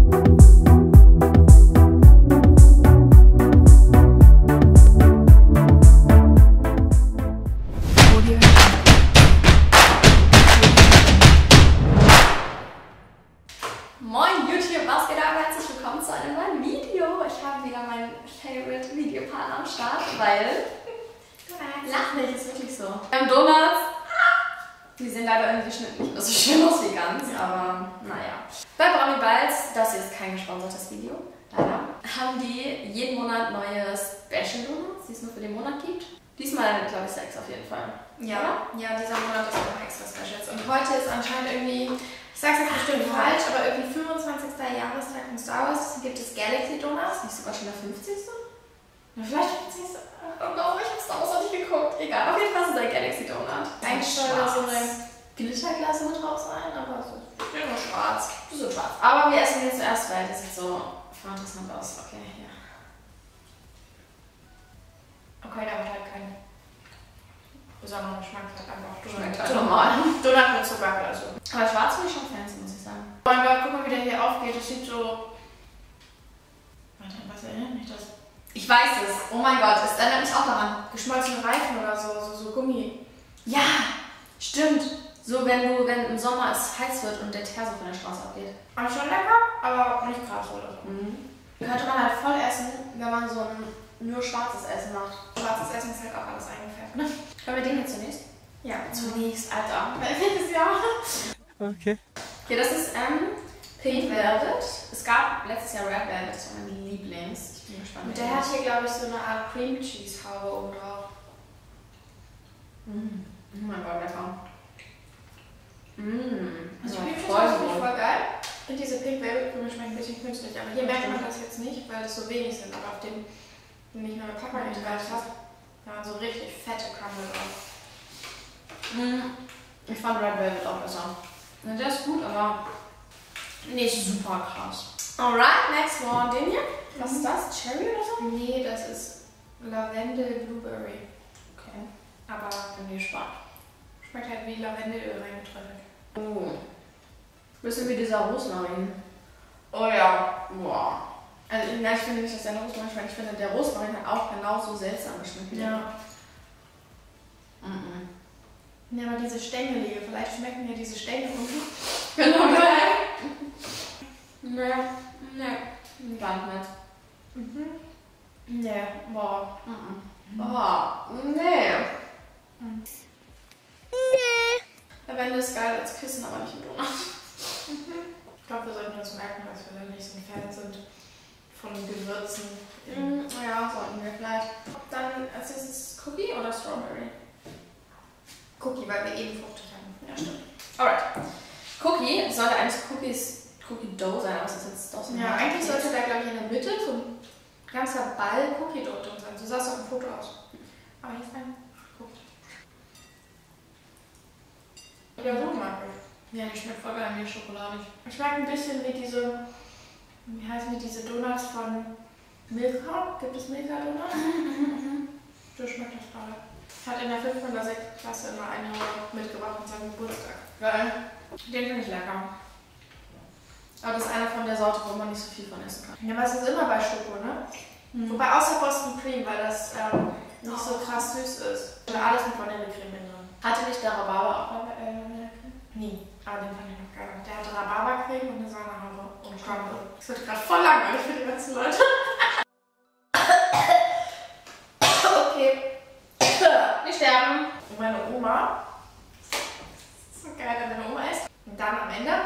Moin YouTube, was geht ab? Herzlich willkommen zu einem neuen Video. Ich habe wieder meinen Favorite Videopartner am Start, weil... Lach nicht, ist wirklich so. Wir haben Donuts. Die sehen leider irgendwie nicht so schön aus wie ganz, aber naja. Bei Brownie Bites, das hier ist kein gesponsertes Video, leider, haben die jeden Monat neue Special Donuts, die es nur für den Monat gibt. Diesmal, glaube ich, 6 auf jeden Fall. Ja, ja, dieser Monat ist auch extra Specials. Und heute ist anscheinend irgendwie, ich sag's jetzt bestimmt falsch, aber irgendwie 25. Jahrestag von Star Wars gibt es Galaxy Donuts. Nicht sogar schon der 50. Ja, vielleicht 50. Oh no, ich hab's damals noch nicht geguckt. Egal, auf jeden Fall ist es ein Galaxy Donut. Eigentlich soll da so eine Glitterglas mit drauf sein, aber so. Ja, nur schwarz. So schwarz. Aber wir essen jetzt zuerst, weil das sieht so voll interessant aus. Okay, ja. Okay, der hat halt keinen besonderen Geschmack, halt einfach Schmeckt halt normal. Donut mit Zucker oder so. Aber schwarz finde ich schon fancy, muss ich sagen. Oh mein Gott, guck mal, wie der hier aufgeht. Das sieht so... Warte, was erinnert mich das? Ich weiß es. Oh mein Gott, es erinnert mich auch daran. Geschmolzene Reifen oder so Gummi. Ja, stimmt. So, wenn im Sommer es heiß wird und der Teer so von der Straße abgeht. Aber schon lecker, aber nicht krass oder so. Könnte man halt voll essen, wenn man so ein nur schwarzes Essen macht. Schwarzes Essen ist halt auch alles eingefärbt, ne? Können wir den hier zunächst? Ja. Zunächst, Alter. Welches Jahr? Okay. Okay, das ist Pink Velvet. Es gab letztes Jahr Red Velvet, das war mein Lieblings. Ich bin gespannt. Und der hat hier, glaube ich, so eine Art Cream Cheese Haube oben drauf. Oh mein Gott, lecker. Also Ja, Cream Cheese voll Haube finde ich gut. voll geil. Und diese Pink Velvet Creme schmeckt ein bisschen künstlich, aber hier merkt man das jetzt nicht, weil es so wenig sind. Aber auf dem, den ich mal mit Papa geteilt habe, da waren so richtig fette Crumble drauf. Ich fand Red Velvet auch besser. Ja, der ist gut, aber nicht super krass. Alright, next one. Den hier? Was ist das? Cherry oder so? Nee, das ist Lavendel Blueberry. Okay. Aber Bin gespannt. schmeckt halt wie Lavendelöl reingetröpfelt. Oh. Bisschen wie dieser Rosmarin. Oh ja. Boah. Also ja, ich finde nicht, dass der Rosmarin schmeckt. Ich finde, der Rosmarin hat auch genauso seltsam geschmeckt. Ja. Ja, aber diese Stängelige, vielleicht schmecken mir diese Stängel unten. Genau, nee. Gar nicht. Nee, boah. Boah, nee. Lavendel ist geil als Kissen, aber nicht im Donut. Ich glaube, wir sollten uns merken, dass wir da nicht so ein Fan sind von Gewürzen. Ja, sollten wir vielleicht. Dann als nächstes Cookie oder Strawberry? Cookie, weil wir eben fruchtig haben. Ja, stimmt. Alright. Cookie, es sollte eigentlich Cookie Dough sein, aber es ist jetzt doch so. Ja, eigentlich sollte da, glaube ich, in der Mitte so ein ganzer Ball Cookie Dough drin sein. So sah es auf dem Foto aus. Aber hier ist ein Cookie. Ja, so mag ich. Ja, die schmeckt voll geil wie schokoladig. Ich schmeckt ein bisschen wie diese, wie heißen die, diese Donuts von Milka? Gibt es Milka-Donuts? So schmeckt das gerade. Hat in der 5. oder 6. Klasse immer eine mitgebracht an seinem Geburtstag. Geil. Den finde ich lecker. Aber das ist einer von der Sorte, wo man nicht so viel von essen kann. Ja, aber es ist immer bei Schoko, ne? Wobei außer Boston Cream, weil das nicht so krass süß ist. Oder alles mit Vanillecreme drin. Hatte nicht der Rhabarber auch bei Vanillecreme? Nie. Aber den fand ich noch geil. Der hatte Rhabarbercreme und eine Sahnehaube und Crumble. Das wird gerade voll langweilig für die ganzen Leute. Okay. Nicht sterben. Und meine Oma. Das ist so geil, wenn meine Oma isst. Und dann am Ende.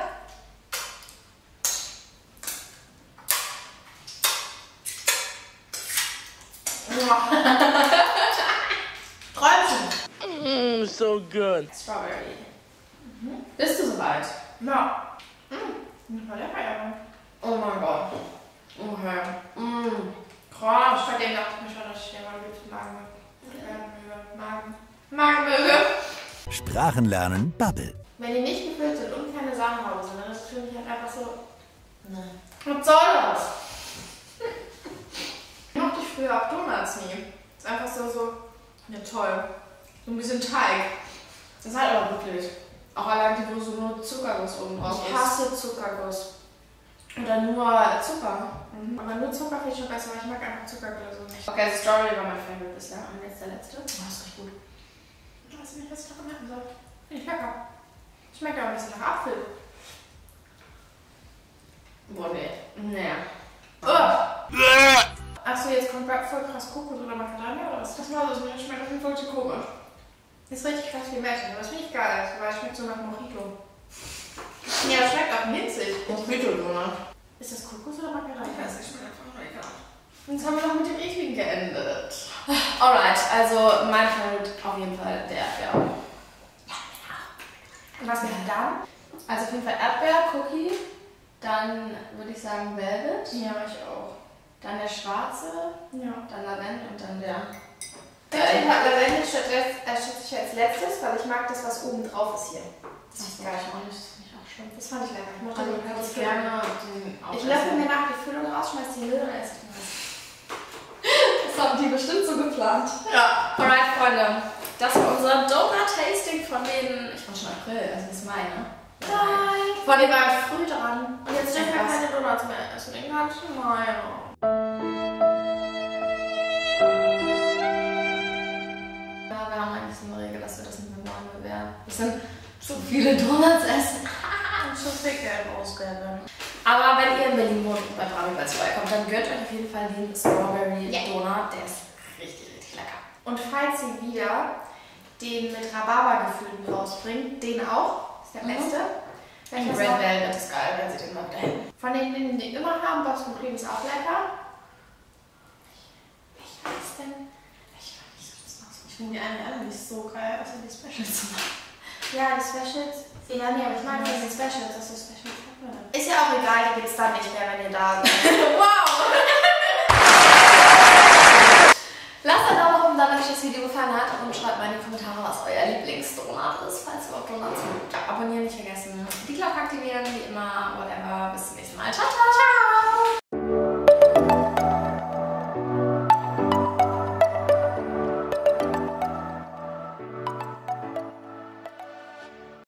Träumchen. So good. Strawberry. Bist du soweit? Ja. Das war lecker, ja. Oh mein Gott. Okay. Krass. Bei dem dachte ich mir schon, dass ich den mal liebsten Magen möge. Sprachenlernen Bubble. Wenn die nicht gefüllt sind und keine Sahnehaube sind, dann ist das für mich halt einfach so. Nein. Was soll das? Ich mochte ich früher auch Donuts nie. Ist einfach so. Ja, toll. So ein bisschen Teig. Das ist halt aber wirklich. Auch allein die, wo so nur Zuckerguss oben drauf ist. Ich hasse Zuckerguss. Oder nur Zucker. Aber nur Zucker finde ich schon besser, weil ich mag einfach Zuckerglasur nicht. Okay, also Strawberry war mein Favorite bisher. Und jetzt der letzte. Oh, das ist richtig gut. Ich weiß nicht, was ich davon machen soll. Finde ich lecker. Schmeckt auch ein bisschen nach Apfel. Boah, nee. Nee. Achso, jetzt kommt voll krass Kokos oder Macadamia oder was? Das war so, das schmeckt auf jeden Fall zu komisch. Das ist richtig krass wie Mette, aber das finde ich geil, weil es schmeckt so nach Mojito. Ja, das schmeckt auch minzig. Mojito-Donut. Ist das Kokos oder Macadamia? Ich weiß nicht, schmeckt einfach nur egal. Und jetzt haben wir noch mit dem ekligen geendet. Alright, also mein Favorite auf jeden Fall der Erdbeer. Und was mit dann? Also auf jeden Fall Erdbeer, Cookie, dann würde ich sagen Velvet, Ja, ich auch. dann der schwarze, Ja. dann Lavendel und dann der... Lavendel schätze ich als letztes, weil ich mag das, was oben drauf ist hier. Das ist geil, auch nicht, das finde ich auch schlimm. Das fand ich lecker. Ich mochte Also den kann ich Füllung. gerne den Ich löffel mir nach die Füllung raus, schmeiß die Müll und esse den Rest. Das haben die bestimmt so geplant. Ja. Alright, Freunde. Das war unser Donut-Tasting von den... Ich war schon April, also bis Mai, ne? Nein. Von dem war ich früh dran. Und jetzt dürfen wir Was? keine Donuts mehr essen. Den ganzen Mai. Ja, wir haben eigentlich so eine Regel, dass wir das nicht mehr machen werden. Wir sind zu viele Donuts essen. Und zu viel Geld ausgeben. Aber wenn ihr in Berlin wohnt und bei Bramibals vorbeikommt, dann gönnt euch auf jeden Fall den Strawberry Donut. Der ist richtig, richtig lecker. Und falls sie wieder den mit Rhabarber-Gefühlen rausbringt, den auch, ist der beste. Red Velvet ist geil, wenn sie den mal wieder hin. Von denen, die wir immer haben, Boston Cream ist auch lecker. Welcher ist denn? Ich weiß nicht, was das ist. Ich finde die alle nicht so geil, außer die Specials zu machen. Ja, die Specials. Ja, nee, aber ich meine die Specials, das ist Specials. Ist ja auch egal, die gibt es dann nicht mehr, wenn ihr da seid. Wow! Lasst einen Daumen nach oben da, wenn euch das Video gefallen hat und schreibt mal in die Kommentare, was euer Lieblingsdonut ist, falls ihr überhaupt Donuts mögt. Abonnieren nicht vergessen, die Glocke aktivieren, wie immer, whatever. Bis zum nächsten Mal. Ciao, ciao, ciao!